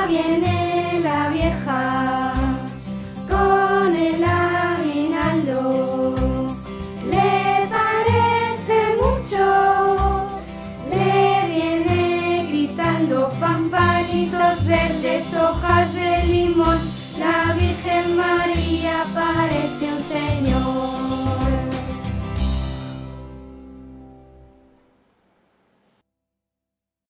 viene la vieja con el aguinaldo. Le parece mucho, le viene gritando pampanitos verdes.